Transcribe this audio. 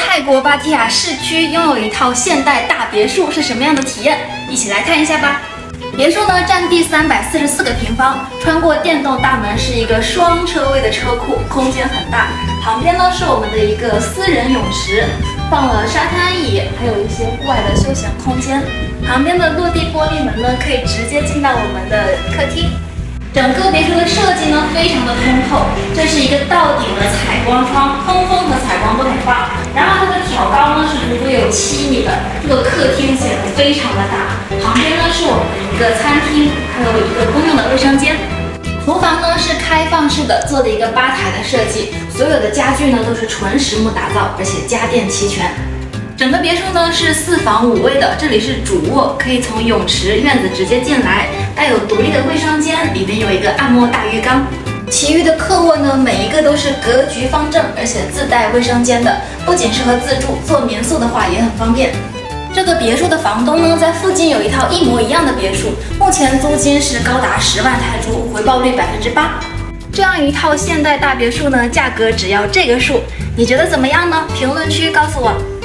泰国芭提雅市区拥有一套现代大别墅是什么样的体验？一起来看一下吧。别墅呢占地344个平方，穿过电动大门是一个双车位的车库，空间很大。旁边呢是我们的一个私人泳池，放了沙滩椅，还有一些户外的休闲空间。旁边的落地玻璃门呢，可以直接进到我们的客厅。整个别墅的设计呢非常的通透，这是一个到顶的采光窗，通风和采光都很棒。然后它的挑高呢是足足有7米的，这个客厅显得非常的大。旁边呢是我们的一个餐厅，还有一个公用的卫生间。厨房呢是开放式的，做的一个吧台的设计，所有的家具呢都是纯实木打造，而且家电齐全。整个别墅呢是4房5卫的，这里是主卧，可以从泳池、院子直接进来，带有独立的卫生间，里面有一个按摩大浴缸。其余的客卧呢，每一个都是格局方正，而且自带卫生间的，不仅适合自住，做民宿的话也很方便。这个别墅的房东呢，在附近有一套一模一样的别墅，目前租金是高达10万泰铢，回报率8%。这样一套现代大别墅呢，价格只要这个数，你觉得怎么样呢？评论区告诉我。